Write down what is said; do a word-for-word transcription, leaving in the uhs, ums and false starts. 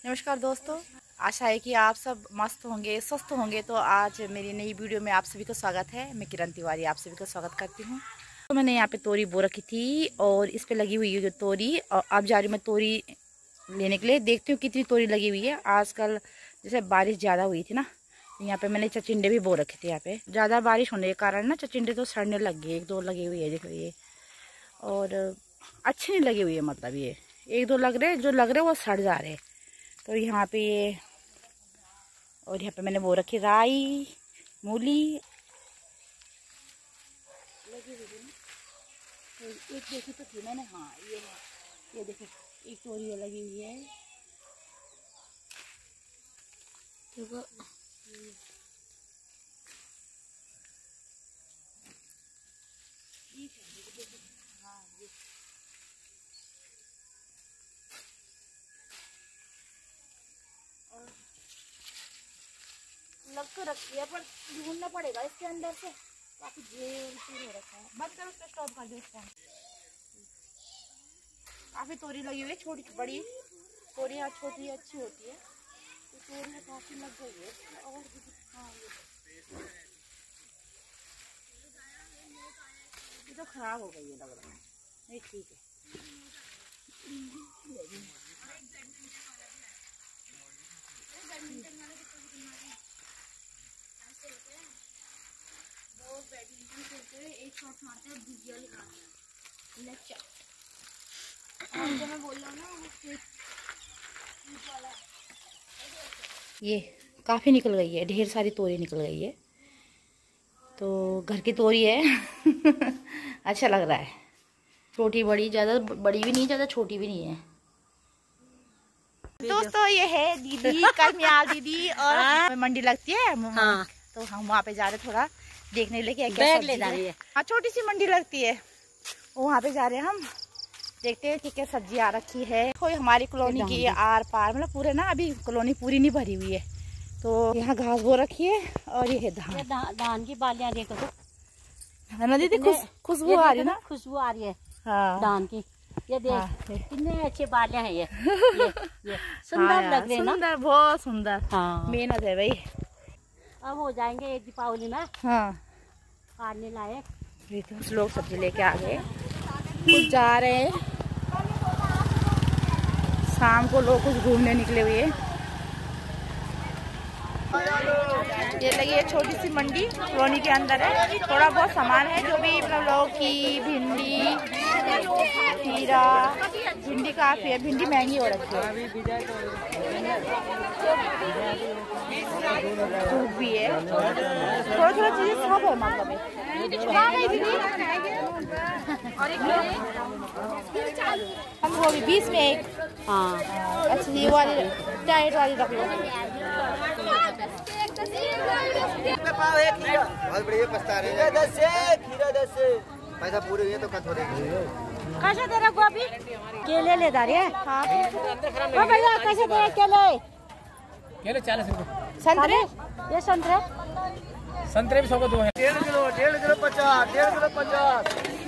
नमस्कार दोस्तों, आशा है कि आप सब मस्त होंगे, स्वस्थ होंगे। तो आज मेरी नई वीडियो में आप सभी को स्वागत है। मैं किरण तिवारी आप सभी को स्वागत करती हूँ। तो मैंने यहाँ पे तोरी बो रखी थी और इस पे लगी हुई है जो तोरी, और अब जा रही मैं तोरी लेने के लिए। देखती हूँ कितनी तोरी लगी हुई है। आजकल जैसे बारिश ज़्यादा हुई थी ना, यहाँ पे मैंने चचिंडे भी बो रखे थे। यहाँ पे ज़्यादा बारिश होने के कारण ना चचिंडे तो सड़ने लग गए। एक दो लगी हुई है, देखो ये, और अच्छी नहीं लगी हुई है। मतलब ये एक दो लग रहे, जो लग रहे वो सड़ जा रहे। तो यहाँ पे ये, और यहाँ पे मैंने वो रखी राई, मूली लगी हुई है। तो एक देखी तो थी मैंने, हाँ ये है, ये देखो एक तोरी लगी हुई है। देखो हाँ ये लग तो रखी है, पर ढूंढना पड़ेगा इसके अंदर से। काफी जेल हो रखा है। बंद करो, उसको स्टॉप कर दो इसको। काफी तोरी लगी हुई है, छोटी बड़ी तोरी यहाँ छोटी अच्छी होती है। तो तोरी काफी लग गई है। और हाँ ये ये तो खराब हो गई है लग रहा है। नहीं ठीक है। बैडमिंटन खेलते हुए एक शॉट मारते हैं, भुजिया लेकर जो मैं बोल रहा हूँ ना, ये काफ़ी निकल गई है, ढेर सारी तोरी निकल गई है। तो घर की तोरी है। अच्छा लग रहा है। छोटी बड़ी, ज़्यादा बड़ी भी नहीं, ज़्यादा छोटी भी नहीं है। दोस्तों ये है दीदी, कलमियाल दीदी, और मंडी लगती है हाँ। तो हम वहाँ पे जा रहे थोड़ा देखने के लिए क्या क्या ले जा रही है। हाँ छोटी सी मंडी लगती है, वहाँ पे जा रहे हैं हम। देखते हैं कि क्या सब्जी आ रखी है। कोई हमारी कॉलोनी की आर पार, मतलब पूरे ना, अभी कॉलोनी पूरी नहीं भरी हुई है। तो यहाँ घास बो रखी है, और ये है धान। ये धा, धान की बालियां देखो तो ना दीदी, खुशबू आ रही है ना, खुशबू आ रही है हाँ धान की। ये देख हाँ, कितने अच्छे बालियां हैं ये, ये, ये सुंदर हाँ, लग रहे हैं ना, सुंदर, बहुत सुंदर। हाँ मेहनत है भाई। अब हो जाएंगे दीपावली में हाँ खाने लायक। ये तो लोग सब्जी लेके आ गए, कुछ जा रहे हैं। शाम को लोग कुछ घूमने निकले हुए। ये लगी है छोटी सी मंडी, कॉलोनी के अंदर है। थोड़ा बहुत सामान है, जो भी मतलब लौकी, भिंडी, खीरा। भिंडी काफी है, भिंडी महंगी हो रखी है। धूप भी है, थोड़ा थोड़ा चीजें सब है मतलब हम वो भी बीस में एक हाँ अच्छा ये वाली टाइट वाली रख लो। बहुत बढ़िया पछता रहे हैं। दस से खीरा दस से पैसा पूरे हुए तो कट हो रही है। कैसे दे रहा गोभी? केले ले जा रहे हैं हाँ। ओ भैया कैसे दे रहे केले? केले चालीस रुपए। संतरे? ये संतरे? संतरे भी सौ को दो है। डेढ़ किलो डेढ़ किलो पचास, डेढ़ किलो पचास।